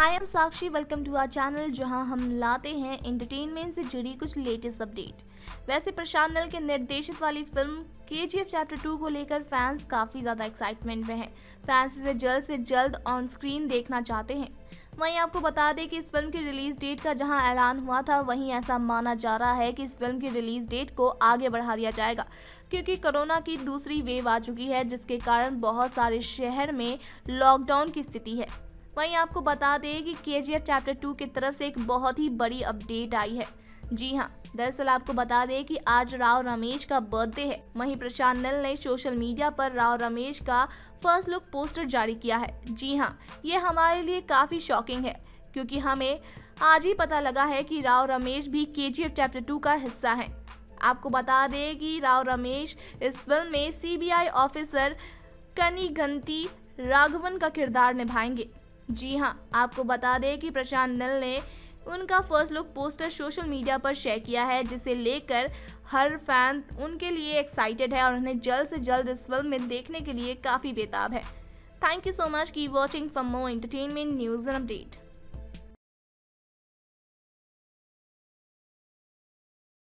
I am Sakshi, welcome to our channel जहां हम लाते हैं एंटरटेनमेंट से जुड़ी कुछ लेटेस्ट अपडेट। वैसे प्रशांत नील के निर्देशित वाली फिल्म KGF चैप्टर 2 को लेकर फैंस काफ़ी ज़्यादा एक्साइटमेंट में हैं। फैंस इसे जल्द से जल्द ऑन स्क्रीन देखना चाहते हैं। वहीं आपको बता दें कि इस फिल्म की रिलीज डेट का जहां ऐलान हुआ था, वहीं ऐसा माना जा रहा है कि इस फिल्म की रिलीज डेट को आगे बढ़ा दिया जाएगा, क्योंकि कोरोना की दूसरी वेव आ चुकी है, जिसके कारण बहुत सारे शहर में लॉकडाउन की स्थिति है। वहीं आपको बता दें कि KGF चैप्टर 2 की तरफ से एक बहुत ही बड़ी अपडेट आई है। जी हां, दरअसल आपको बता दें कि आज राव रमेश का बर्थडे है। वहीं प्रशांत नील ने सोशल मीडिया पर राव रमेश का फर्स्ट लुक पोस्टर जारी किया है। जी हां, ये हमारे लिए काफ़ी शॉकिंग है, क्योंकि हमें आज ही पता लगा है कि राव रमेश भी KGF चैप्टर 2 का हिस्सा हैं। आपको बता दें कि राव रमेश इस फिल्म में CBI ऑफिसर कनिगंती राघवन का किरदार निभाएंगे। जी हां, आपको बता दें कि प्रशांत नील ने उनका first look poster social media पर शेयर किया है, जिसे लेकर हर फैन उनके लिए एक्साइटेड है और उन्हें जल्द से जल्द इस फिल्म में देखने के लिए काफ़ी बेताब है। Thank you so much, keep watching for more entertainment news and update.